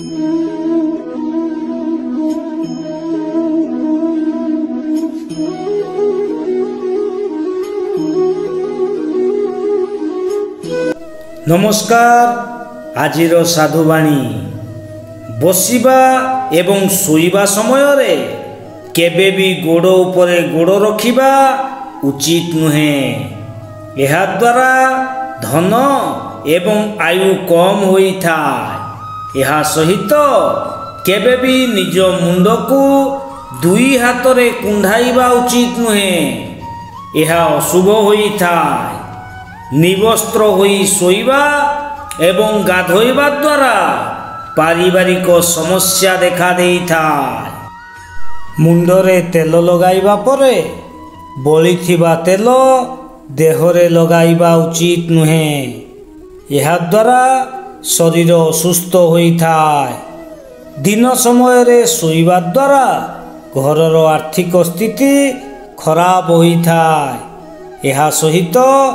नमस्कार। आजिर साधुवाणी बसिबा एवं शोइबा समय रे केबे भी गोड़ उपरे गोड़ रखिबा उचित नुहे। एहा द्वारा धन एवं आयु कम होइथाय। एहा सहित केबे भी निज मुंड को दुई हाथ रे कुंढाइबा उचित नुहे। एहा अशुभ होइथाय। निवस्त्र होई शोइबा एवं गाधोइबा द्वारा पारिवारिक समस्या देखा देइथाय। मुंडरे तेल लगाइबा परे बलिथिबा तेल देहरे लगाइबा उचित नुहे। एहा द्वारा शरीर असुस्थ होइथाय। दिन समय रे शोइबा द्वारा घरर आर्थिक स्थिति खराब होइथाय। एहा सहित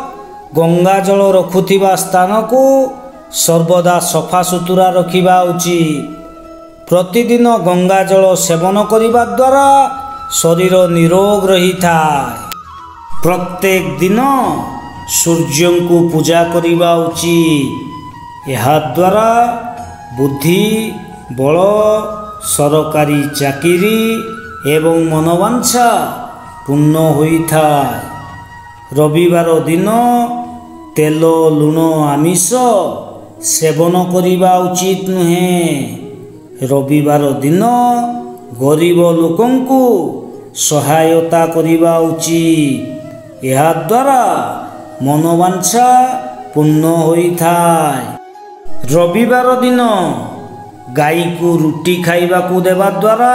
गंगा जल रखुथिबा स्थान को सर्वदा सफा सुतुरा रखिबा उचित। प्रतिदिन गंगा जल सेवन करिबा द्वारा शरीर निरोग रहिथाय। प्रत्येक दिन सूर्य को पूजा करिबा उचित। एहा द्वारा बुद्धि बल सरकारी चाकिरी एवं मनोवांछा पूर्ण होइथाय। रविवार दिन तेल लुण आमिष सेवन करिबा उचित नुहे। रविवार दिन गरीब लोकंकु सहायता करिबा उचित। एहा द्वारा मनोवांछा पूर्ण होइथाय। रविवार दिन गाई को रुटी खाइबा को देवा द्वारा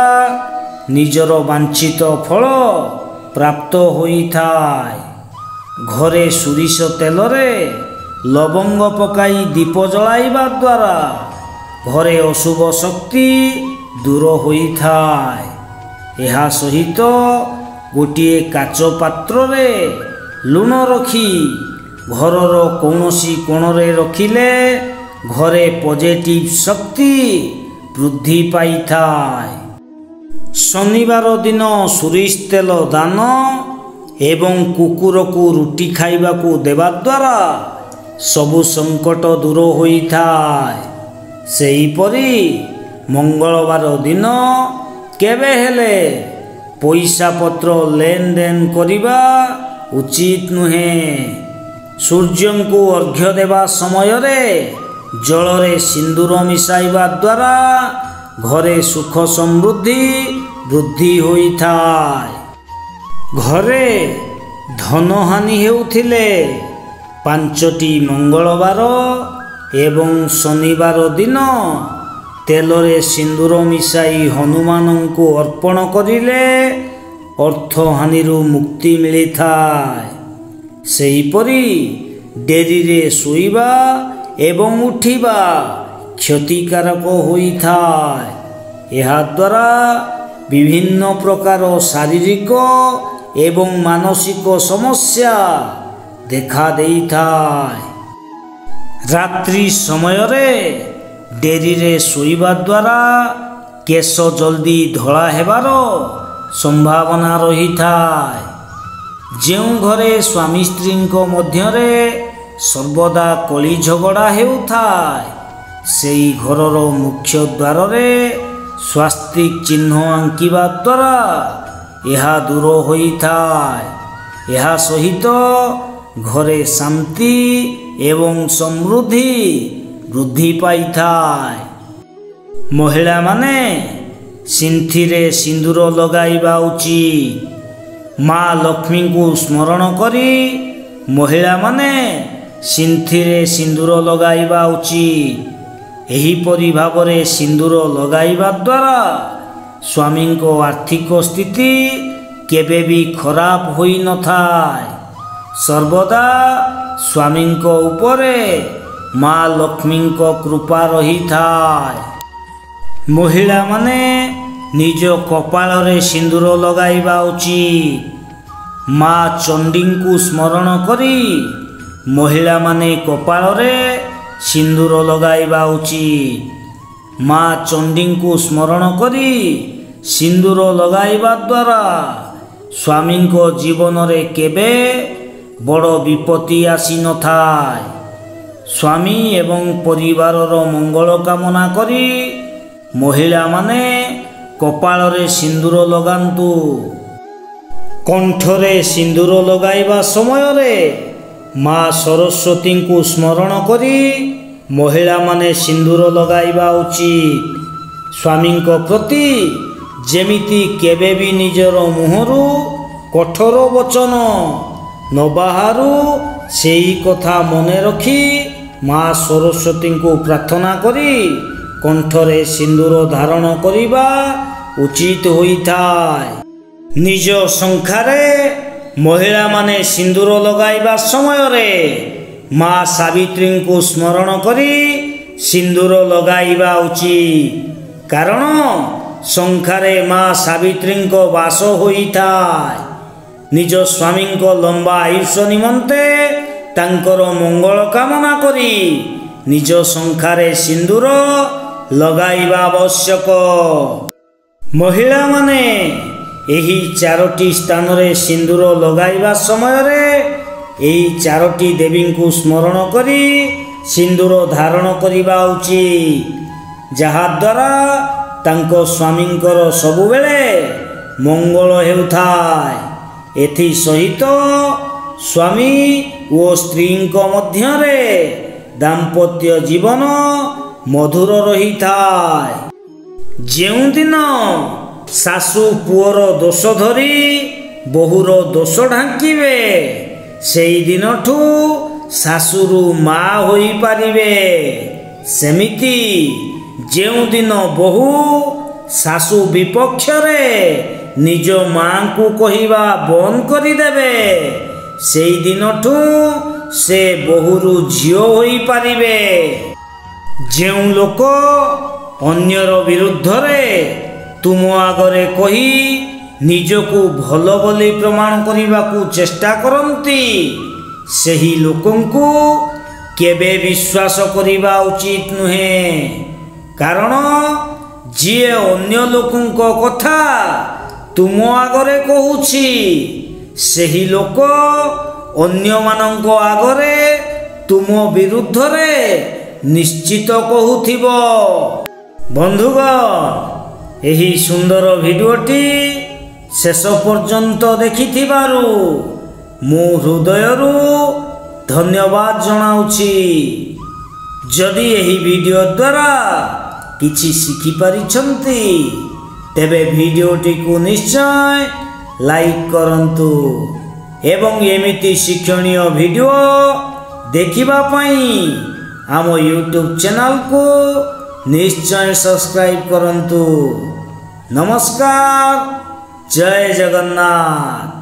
निजर वांछित फल प्राप्त होइथाय। घरे सुरिश तेल रे लवंग पकाई दीप जलाइबा द्वारा घरे अशुभ शक्ति दूर होइथाय। एहा सहित गोटिए काच पात्र रे लुण रखी घरर कौनसी कोण रे रखिले घरे पॉजिटिव शक्ति वृद्धि पाइथाय। शनिवार दिन सुरिश तेल दान एवं कुकुर को रुटी खाइबा को देवा द्वारा सबु संकट दूर होइथाय। सेहीपरि मंगलवार दिन केबे हेले पैसा पत्र लेन देन करिबा उचित नुहे। सूर्य को अर्घ्य देवा समय रे जल रे सिंदूर मिसाइबा द्वारा घरे सुख समृद्धि वृद्धि होइथाय। घरे धन हानि हेउथिले 5टी मंगलवार एवं शनिवार दिन तेल रे सिंदूर मिसाई हनुमान को अर्पण करिले अर्थ हानि रु मुक्ति मिलिथाय। सेहीपरि डेरी रे शोइबा एवं उठिबा क्षतिकारक होइथाय। एहा द्वारा विभिन्न प्रकार शारीरिक एवं मानसिक समस्या देखा देइथाय। रात्रि समय रे डेरी रे शोइबा द्वारा केश जल्दी धला हेबार संभावना रहिथाय। जेउ घरे स्वामी स्त्री मध्य रे सर्वदा कली झगड़ा हेउथाय सेई घरर मुख्य द्वार रे स्वास्तिक चिन्ह आंकिबा द्वारा यह दूर होइथाय। यह सहित घरे शांति एवं समृद्धि वृद्धि पाइथाय। महिला माने सिंथी रे सिंदूर लगाइबा उचित। माँ लक्ष्मी को स्मरण करी महिला माने सिंथी रे सिंदूर लगाइबा उचित। एहीपरि भावरे सिंदूर लगाइबा द्वारा स्वामी को आर्थिक स्थिति केबे भी खराब होई न थाय। सर्वदा स्वामी को ऊपरे माँ लक्ष्मी को कृपा रही थाय। महिला माने निज कपाल रे सिंदूर लगाइबा उचित। माँ चंडी को स्मरण करी महिला माने कपाल रे सिंदूर लगाइबा उचित। ମା ଚଣ୍ଡୀଙ୍କୁ ସ୍ମରଣ କରି ସିନ୍ଦୁର ଲଗାଇବା ଦ୍ୱାରା ସ୍ୱାମୀଙ୍କ ଜୀବନରେ କେବେ ବଡ଼ ବିପତ୍ତି ଆସିନଥାଏ। ସ୍ୱାମୀ ଏବଂ ପରିବାରର ମଙ୍ଗଳ କାମନା କରି ମହିଳାମାନେ କପାଳରେ ସିନ୍ଦୁର ଲଗାନ୍ତୁ। କଣ୍ଠରେ ସିନ୍ଦୁର ଲଗାଇବା ସମୟରେ ମା ସରସ୍ୱତୀଙ୍କୁ ସ୍ମରଣ କରି ମହିଳାମାନେ ସିନ୍ଦୁର ଲଗାଇବା ଉଚିତ। ସ୍ୱାମୀଙ୍କ ପ୍ରତି ଯେମିତି କେବେ ବି ନିଜର ମୁହଁରୁ କଠୋର ବଚନ ନ ବାହାରୁ ସେହି କଥା ମନେ ରଖି ମା ସରସ୍ୱତୀଙ୍କୁ ପ୍ରାର୍ଥନା କରି କଣ୍ଠରେ ସିନ୍ଦୁର ଧାରଣ କରିବା ଉଚିତ ହୋଇଥାଏ। ନିଜ ଶଙ୍ଖାରେ ମହିଳାମାନେ ସିନ୍ଦୁର ଲଗାଇବା ସମୟରେ ମା ସାବିତ୍ରୀଙ୍କୁ ସ୍ମରଣ କରି ସିନ୍ଦୁର ଲଗାଇବା ଉଚିତ। କାରଣ ଶଙ୍ଖାରେ ମା ସାବିତ୍ରୀଙ୍କ ବାସ ହୋଇଥାଏ। ନିଜ ସ୍ୱାମୀଙ୍କ ଲମ୍ବା ଆୟୁଷ ନିମନ୍ତେ ତାଙ୍କର ମଙ୍ଗଳ କାମନା କରି ନିଜ ଶଙ୍ଖାରେ ସିନ୍ଦୁର ଲଗାଇବା ଆବଶ୍ୟକ। ମହିଳାମାନେ ଏହି 4ଟି ସ୍ଥାନରେ ସିନ୍ଦୁର ଲଗାଇବା ସମୟରେ ଏହି 4ଟି ଦେବୀଙ୍କୁ ସ୍ମରଣ କରି ସିନ୍ଦୁର ଧାରଣ କରିବା ଉଚିତ, ଯାହାଦ୍ୱାରା ତାଙ୍କ ସ୍ୱାମୀଙ୍କର ସବୁବେଳେ ମଙ୍ଗଳ ହେଉଥାଏ। ଏଥିସହିତ ସ୍ୱାମୀ ଓ ସ୍ତ୍ରୀଙ୍କ ମଧ୍ୟରେ ଦାମ୍ପତ୍ୟ ଜୀବନ ମଧୁର ରହିଥାଏ। ଯେଉଁଦିନ ଶାଶୁ ପୁଅର ଦୋଷ ଧରି ବୋହୂର ଦୋଷ ଢାଙ୍କିବେ, ସେହିଦିନଠୁ ଶାଶୁରୁ ମା ହୋଇପାରିବେ। ସେମିତି ଯେଉଁଦିନ ବୋହୂ ଶାଶୁ ବିପକ୍ଷରେ ନିଜ ମାଙ୍କୁ କହିବା ବନ୍ଦ କରିଦେବେ, ସେହିଦିନଠୁ ସେ ବୋହୂରୁ ଝିଅ ହୋଇପାରିବେ। ଯେଉଁ ଲୋକ ଅନ୍ୟର ବିରୁଦ୍ଧରେ ତୁମ ଆଗରେ କହି ନିଜକୁ ଭଲ ବୋଲି ପ୍ରମାଣ କରିବାକୁ ଚେଷ୍ଟା କରନ୍ତି, ସେହି ଲୋକଙ୍କୁ କେବେ ବିଶ୍ୱାସ କରିବା ଉଚିତ ନୁହେଁ। କାରଣ ଯିଏ ଅନ୍ୟ ଲୋକଙ୍କ କଥା ତୁମ ଆଗରେ କହୁଛି, ସେହି ଲୋକ ଅନ୍ୟମାନଙ୍କ ଆଗରେ ତୁମ ବିରୁଦ୍ଧରେ ନିଶ୍ଚିତ କହୁଥିବ। ବନ୍ଧୁଗଣ, ଏହି ସୁନ୍ଦର ଭିଡ଼ିଓଟି ଶେଷ ପର୍ଯ୍ୟନ୍ତ ଦେଖିଥିବାରୁ ମୁଁ ହୃଦୟରୁ ଧନ୍ୟବାଦ ଜଣାଉଛି। ଯଦି ଏହି ଭିଡ଼ିଓ ଦ୍ୱାରା କିଛି ଶିଖିପାରିଛନ୍ତି, ତେବେ ଭିଡ଼ିଓଟିକୁ ନିଶ୍ଚୟ ଲାଇକ୍ କରନ୍ତୁ ଏବଂ ଏମିତି ଶିକ୍ଷଣୀୟ ଭିଡ଼ିଓ ଦେଖିବା ପାଇଁ ଆମ ୟୁଟ୍ୟୁବ୍ ଚ୍ୟାନେଲକୁ ନିଶ୍ଚୟ ସବସ୍କ୍ରାଇବ୍ କରନ୍ତୁ। ନମସ୍କାର, ଜୟ ଜଗନ୍ନାଥ।